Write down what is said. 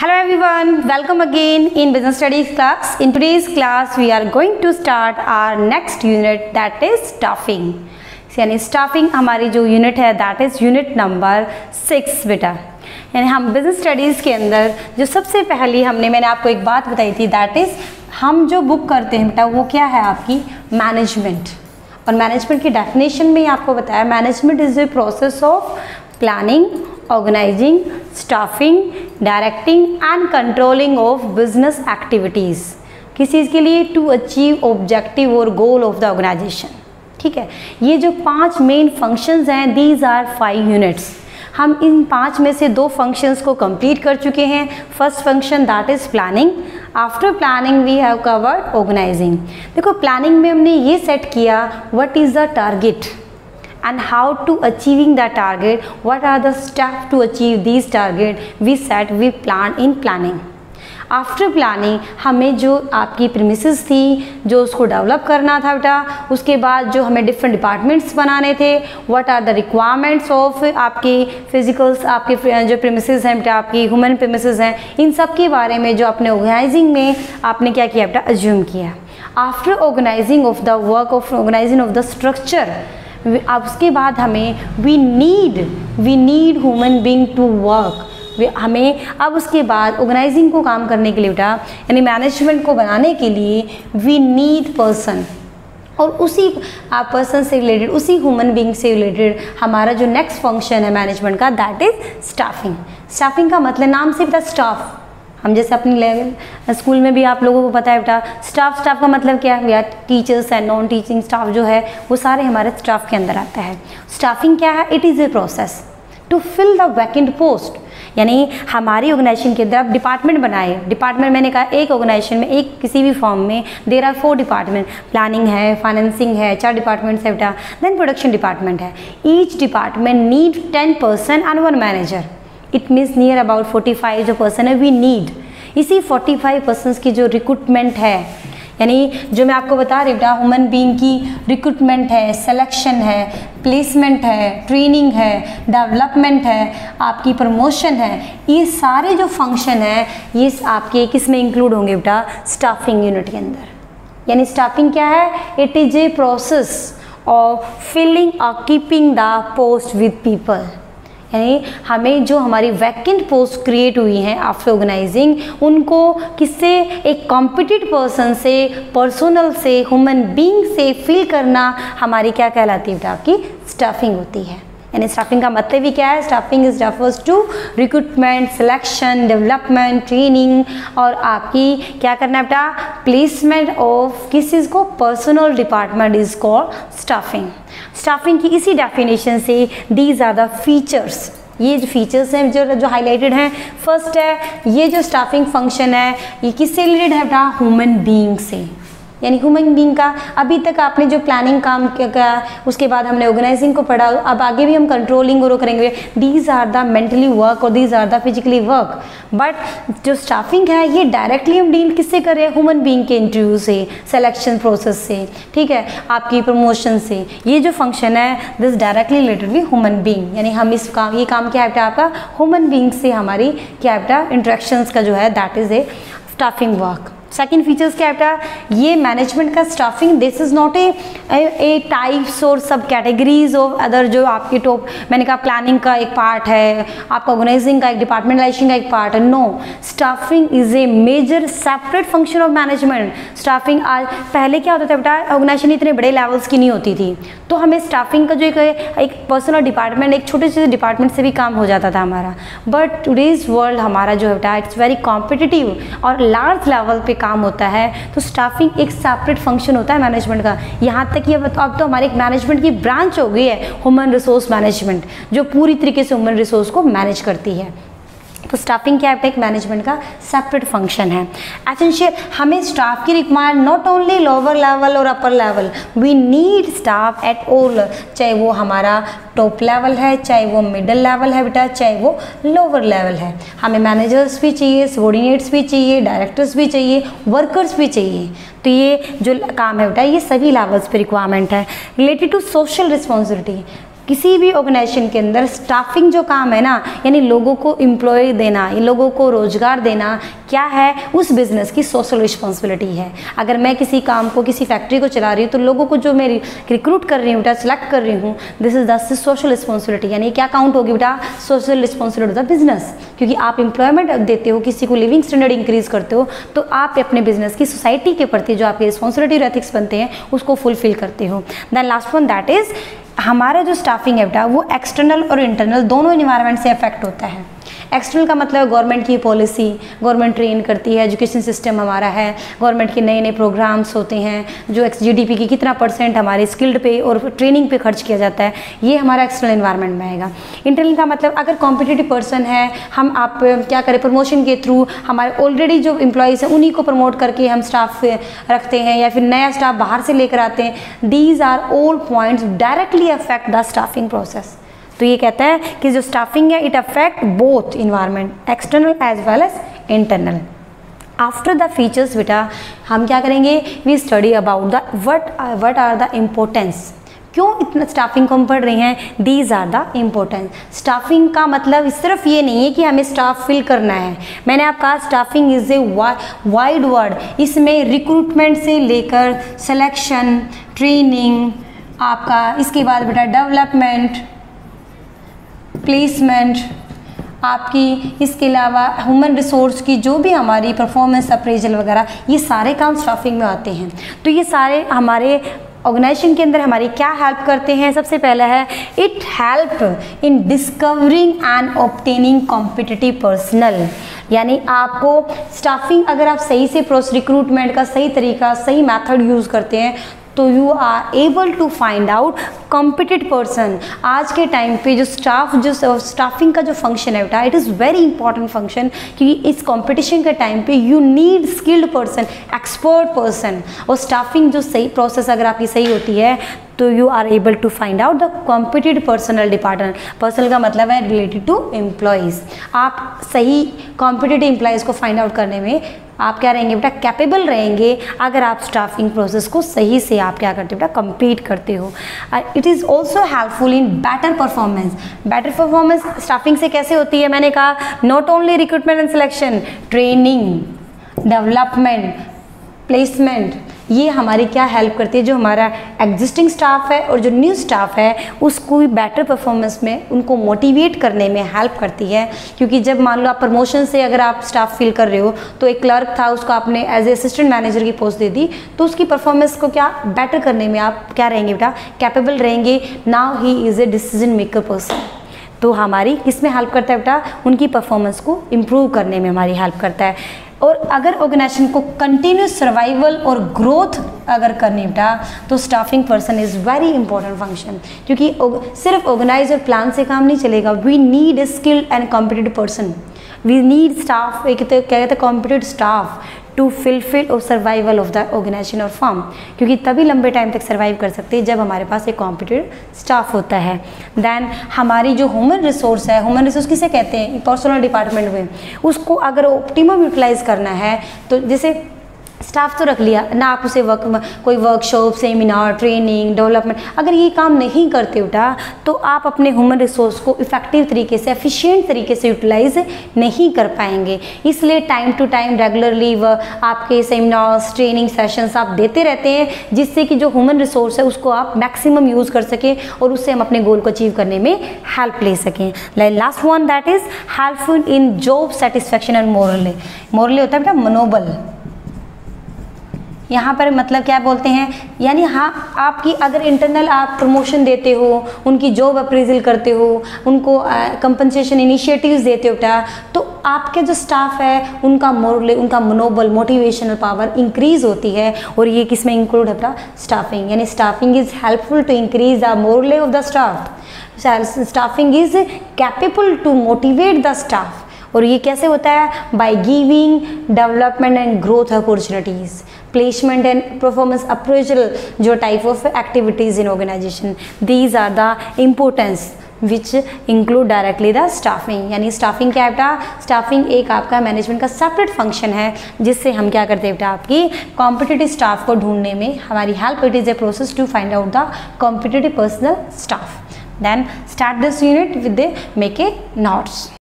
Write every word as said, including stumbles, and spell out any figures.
Hello everyone, welcome again in business studies class. In today's class we are going to start our next unit, that is staffing. यानी staffing हमारी जो unit है that is unit number six बेटा. यानी हम business studies के अंदर जो सबसे पहली हमने मैंने आपको एक बात बताई थी that is हम जो बुक करते हैं बेटा वो क्या है आपकी मैनेजमेंट. और मैनेजमेंट की डेफिनेशन में आपको बताया management is the process of planning, organising, staffing, directing and controlling of business activities. किस चीज़ के लिए? टू अचीव ऑब्जेक्टिव और गोल ऑफ द ऑर्गेनाइजेशन. ठीक है, ये जो पांच मेन फंक्शंस हैं दीज आर फाइव यूनिट्स. हम इन पांच में से दो फंक्शंस को कंप्लीट कर चुके हैं. First function that is planning. After planning we have covered organising. देखो प्लानिंग में हमने ये सेट किया what is the target and how to achieving the target, what are the steps to achieve these target we set we plan in planning. After planning हमें जो आपकी premises थी जो उसको डेवलप करना था बेटा, उसके बाद जो हमें डिफरेंट डिपार्टमेंट्स बनाने थे, what are the requirements of आपकी फिजिकल्स, आपके जो प्रीमिसेस हैं बेटा, आपकी ह्यूमन प्रीमिसेस हैं, इन सब के बारे में जो अपने ऑर्गेनाइजिंग में आपने क्या किया बेटा, अज्यूम किया. After organising of the work of organising of the structure, अब उसके बाद हमें we need we need human being to work. हमें अब उसके बाद ऑर्गेनाइजिंग को काम करने के लिए बेटा यानी मैनेजमेंट को बनाने के लिए वी नीड पर्सन. और उसी आप पर्सन से रिलेटेड उसी ह्यूमन बीइंग से रिलेटेड हमारा जो नेक्स्ट फंक्शन है मैनेजमेंट का दैट इज स्टाफिंग. स्टाफिंग का मतलब नाम से बेटा स्टाफ. हम जैसे अपनी लेवल स्कूल में भी आप लोगों को पता है बेटा स्टाफ. स्टाफ का मतलब क्या है? या teachers and non teaching staff जो है वो सारे हमारे स्टाफ के अंदर आता है. स्टाफिंग क्या है? It is a process to fill the vacant post. यानी हमारी ऑर्गेनाइजेशन के अंदर आप डिपार्टमेंट बनाए. डिपार्टमेंट मैंने कहा एक ऑर्गेनाइजेशन में एक किसी भी फॉर्म में there are four department. Planning है, फाइनेंसिंग है, चार डिपार्टमेंट्स है बेटा, देन प्रोडक्शन डिपार्टमेंट है. Each department need ten person and one manager. It means near about forty five जो पर्सन है वी नीड. इसी फोर्टी फाइव पर्सनस की जो रिक्रूटमेंट है यानी जो मैं आपको बता रही बेटा ह्यूमन बीइंग की रिक्रूटमेंट है, सिलेक्शन है, प्लेसमेंट है, ट्रेनिंग है, डेवलपमेंट है, आपकी प्रमोशन है, ये सारे जो फंक्शन है ये आपके किस में इंक्लूड होंगे बेटा? स्टाफिंग यूनिट के अंदर. यानी स्टाफिंग क्या है? It is a process of filling और keeping the post with people. यानी हमें जो हमारी वैकेंट पोस्ट क्रिएट हुई हैं आफ्टर ऑर्गेनाइजिंग उनको किससे? एक कॉम्पिटेंट पर्सन से, पर्सनल से, ह्यूमन बीइंग से फिल करना हमारी क्या कहलाती है बेटा? आपकी स्टाफिंग होती है. यानी स्टाफिंग का मतलब भी क्या है? Staffing is refers to recruitment, selection, development, training और आपकी क्या करना है बेटा? प्लेसमेंट ऑफ किस चीज़ को? Personal department is called staffing. Staffing की इसी डेफिनेशन से दीज आर द फीचर्स. ये जो फीचर्स हैं जो जो हाईलाइटेड हैं, फर्स्ट है ये जो स्टाफिंग फंक्शन है ये किससे रिलेटेड है बेटा? ह्यूमन बीइंग से. यानी ह्यूमन बीइंग का अभी तक आपने जो प्लानिंग काम किया उसके बाद हमने ऑर्गेनाइजिंग को पढ़ा, अब आगे भी हम कंट्रोलिंग और करेंगे. These are the mentally work और these are the physically work. But जो स्टाफिंग है ये डायरेक्टली हम डील किससे कर रहे हैं? ह्यूमन बीइंग के इंटरव्यू से, सिलेक्शन प्रोसेस से, ठीक है, आपकी प्रमोशन से. ये जो फंक्शन है this directly related with human being. यानी हम इस काम ये काम क्या है बेटा आपका? ह्यूमन बीइंग से हमारी क्या है बेटा? इंटरेक्शंस का जो है that is a staffing work. Second features क्या है बेटा? ये मैनेजमेंट का staffing this is not a a types और सब कैटेगरीज ऑफ अदर जो आपके टॉप मैंने कहा प्लानिंग का एक पार्ट है, आपका ऑर्गेनाइजिंग का एक, डिपार्टमेंटलाइजेशन का एक पार्ट है. No, staffing is a major separate function of management. Staffing आज पहले क्या होता था बेटा? ऑर्गेनाइजेशन इतने बड़े लेवल्स की नहीं होती थी तो हमें स्टाफिंग का जो एक एक पर्सनल डिपार्टमेंट एक छोटे से डिपार्टमेंट से भी काम हो जाता था हमारा. बट टुडेज वर्ल्ड हमारा जो है बेटा इट्स वेरी कॉम्पिटिटिव और लार्ज लेवल पे काम होता है. तो स्टाफिंग एक सेपरेट फंक्शन होता है मैनेजमेंट का. यहाँ तक कि अब तो, अब तो हमारे एक मैनेजमेंट की ब्रांच हो गई है ह्यूमन रिसोर्स मैनेजमेंट जो पूरी तरीके से ह्यूमन रिसोर्स को मैनेज करती है. तो स्टाफिंग क्या है? एक मैनेजमेंट का सेपरेट फंक्शन है. एसेंशियल हमें स्टाफ की required not only lower level और upper level, we need staff at all. चाहे वो हमारा टॉप लेवल है, चाहे वो मिडिल लेवल है बेटा, चाहे वो लोअर लेवल है. हमें मैनेजर्स भी चाहिए, सबॉर्डिनेट्स भी चाहिए, डायरेक्टर्स भी चाहिए, वर्कर्स भी चाहिए. तो ये जो काम है बेटा ये सभी लेवल्स पे रिक्वायरमेंट है. रिलेटेड टू सोशल रिस्पॉन्सिबिलिटी, किसी भी ऑर्गेनाइजेशन के अंदर स्टाफिंग जो काम है ना, यानी लोगों को एम्प्लॉय देना, ये लोगों को रोजगार देना, क्या है उस बिजनेस की सोशल रिस्पॉन्सिबिलिटी है। अगर मैं किसी काम को, किसी फैक्ट्री को चला रही हूँ तो लोगों को जो मैं रिक्रूट कर रही हूँ बेटा, सिलेक्ट कर रही हूँ, this is the social responsibility, यानी क्या काउंट होगी बेटा, social responsibility of the business. क्योंकि आप एम्प्लॉयमेंट देते हो, किसी को लिविंग स्टैंडर्ड इंक्रीज करते हो, तो आप अपने बिजनेस की सोसाइटी के प्रति जो आपकी रिस्पॉन्सिबिलिटी और एथिक्स बनते हैं उसको फुलफिल करते हो। Then last one that is हमारा जो स्टाफिंग है बेटा वो एक्सटर्नल और इंटरनल दोनों इन्वायरमेंट से अफेक्ट होता है। एक्सटर्नल का मतलब गवर्नमेंट की पॉलिसी, गवर्नमेंट ट्रेन करती है, एजुकेशन सिस्टम हमारा है, गवर्नमेंट के नए नए प्रोग्राम्स होते हैं, जो जीडीपी की कितना परसेंट हमारे स्किल्ड पे और ट्रेनिंग पे खर्च किया जाता है, ये हमारा एक्सटर्नल इन्वायरमेंट में आएगा। इंटरनल का मतलब अगर कॉम्पिटिटिव पर्सन है, हम आप क्या करें, प्रमोशन के थ्रू हमारे ऑलरेडी जो एम्प्लॉयज़ हैं उन्हीं को प्रमोट करके हम स्टाफ रखते हैं या फिर नया स्टाफ बाहर से लेकर आते हैं। These are all points directly affect the staffing process. तो ये कहता है कि जो स्टाफिंग है it affect both environment, external as well as internal. After the features बेटा हम क्या करेंगे, we study about the what what are the importance, क्यों इतना स्टाफिंग को हम पढ़ रहे हैं, these are the importance. Staffing का मतलब सिर्फ ये नहीं है कि हमें स्टाफ फिल करना है, मैंने आपका कहा staffing is a wide word, इसमें रिक्रूटमेंट से लेकर सिलेक्शन, ट्रेनिंग, आपका इसके बाद बेटा डेवलपमेंट, प्लेसमेंट, आपकी इसके अलावा ह्यूमन रिसोर्स की जो भी हमारी परफॉर्मेंस अप्रेजल वगैरह, ये सारे काम स्टाफिंग में आते हैं। तो ये सारे हमारे ऑर्गेनाइजेशन के अंदर हमारी क्या हेल्प करते हैं, सबसे पहला है it help in discovering and obtaining competitive personnel, यानी आपको स्टाफिंग अगर आप सही से प्रोसेस रिक्रूटमेंट का सही तरीका, सही मेथड यूज़ करते हैं तो you are able to find out competent person. आज के टाइम पे जो स्टाफ जो स्टाफिंग का जो फंक्शन है बेटा it is very important function, क्योंकि इस कंपटीशन के टाइम पे you need skilled person, expert person. और स्टाफिंग जो सही प्रोसेस अगर आपकी सही होती है तो you are able to find out the competent personnel department. Personnel का मतलब है रिलेटेड टू एम्प्लॉयज़। आप सही कॉम्पिटेंट एम्प्लॉयज़ को फाइंड आउट करने में आप क्या रहेंगे बेटा, कैपेबल रहेंगे अगर आप स्टाफिंग प्रोसेस को सही से आप क्या करते हो बेटा, कंप्लीट करते हो। It is also helpful in better performance. Better performance staffing से कैसे होती है, मैंने कहा not only recruitment and selection, training, development, placement, ये हमारी क्या हेल्प करती है, जो हमारा एग्जिस्टिंग स्टाफ है और जो न्यू स्टाफ है उसको बेटर परफॉर्मेंस में उनको मोटिवेट करने में हेल्प करती है। क्योंकि जब मान लो आप प्रमोशन से अगर आप स्टाफ फिल कर रहे हो तो एक क्लर्क था, उसको आपने एज ए असिस्टेंट मैनेजर की पोस्ट दे दी, तो उसकी परफॉर्मेंस को क्या बेटर करने में आप क्या रहेंगे बेटा, कैपेबल रहेंगे। Now he is a decision maker person. तो हमारी किसमें हेल्प करता है बेटा, उनकी परफॉर्मेंस को इम्प्रूव करने में हमारी हेल्प करता है। और अगर ऑर्गेनाइजेशन को कंटिन्यूस सर्वाइवल और ग्रोथ अगर करनी बेटा तो staffing person is very important function, क्योंकि सिर्फ ऑर्गेनाइज और प्लान से काम नहीं चलेगा। We need a skilled and competent person, we need staff, एक क्या कहते हैं कॉम्पिटेंट स्टाफ टू फिलफिल और सर्वाइवल ऑफ द ऑर्गेनाइजेशन और फर्म, क्योंकि तभी लंबे टाइम तक सर्वाइव कर सकते हैं जब हमारे पास एक कॉम्पिटेंट स्टाफ होता है। देन हमारी जो ह्यूमन रिसोर्स है, ह्यूमन रिसोर्स किसे कहते हैं, पर्सनल डिपार्टमेंट में, उसको अगर ऑप्टिमम यूटिलाइज करना है तो जैसे स्टाफ तो रख लिया ना, आप उसे वर्क कोई वर्कशॉप, सेमिनार, ट्रेनिंग, डेवलपमेंट, अगर ये काम नहीं करते बेटा तो आप अपने ह्यूमन रिसोर्स को इफेक्टिव तरीके से, एफिशिएंट तरीके से यूटिलाइज नहीं कर पाएंगे। इसलिए टाइम टू टाइम रेगुलरली व आपके सेमिनार्स, ट्रेनिंग सेशंस आप देते रहते हैं, जिससे कि जो ह्यूमन रिसोर्स है उसको आप मैक्सिमम यूज़ कर सकें और उससे हम अपने गोल को अचीव करने में हेल्प ले सकें। Last one that is helpful in job satisfaction and morale. Morale होता है बेटा मनोबल, यहाँ पर मतलब क्या बोलते हैं, यानी हाँ आपकी अगर इंटरनल आप प्रमोशन देते हो, उनकी जॉब अप्रेजल करते हो, उनको कंपनसेशन इनिशिएटिव्स देते हो बेटा, तो आपके जो स्टाफ है उनका मोरल, उनका मनोबल, मोटिवेशनल पावर इंक्रीज होती है। और ये किस में इंक्लूड है बेटा, स्टाफिंग, यानी staffing is helpful to increase the morale of the staff. Staffing is capable to motivate the staff. और ये कैसे होता है, by giving development and growth opportunities, placement and performance appraisal, जो type of activities in organisation, these are the importance which include directly the staffing. यानी staffing क्या है बेटा, स्टाफिंग एक आपका मैनेजमेंट का सेपरेट फंक्शन है, जिससे हम क्या करते हैं बेटा, आपकी कॉम्पिटिटिव स्टाफ को ढूंढने में हमारी help. It is a process to find out the competitive personnel staff. Then start this unit with the make a knots.